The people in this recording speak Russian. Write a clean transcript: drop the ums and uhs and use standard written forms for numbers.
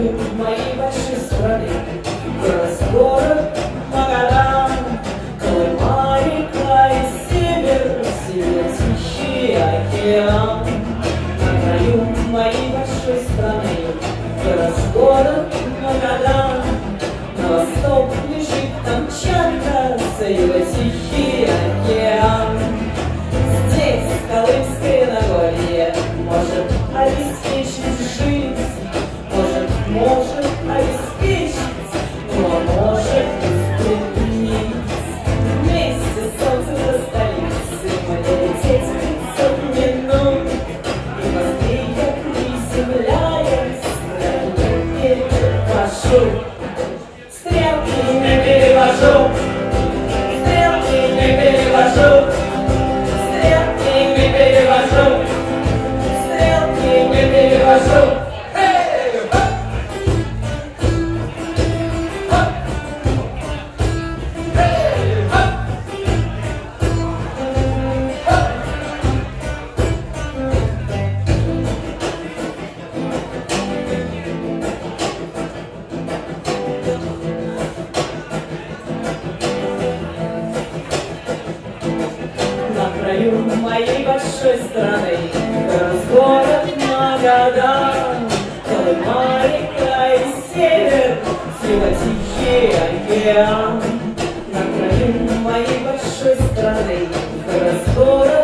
краю моей большой страны, город Магадан, Колыма, река и север, синий океан. На краю моей большой страны, город Магадан, на восток лежит Камчатка, за его тихий океан. Здесь Колымское Нагорье может обеспечить жизнь, может обеспечить, но может устранить. Вместе с солнцем до столицы мы лететь 500 минут, и быстрее приземляясь, стрелки не перевожу. Стрелки не перевожу, стрелки не перевожу, стрелки не перевожу, стрелки не перевожу. На краю моей большой страны, город Магадан, Колыма, река и север, его тихий океан. На краю моей большой страны, город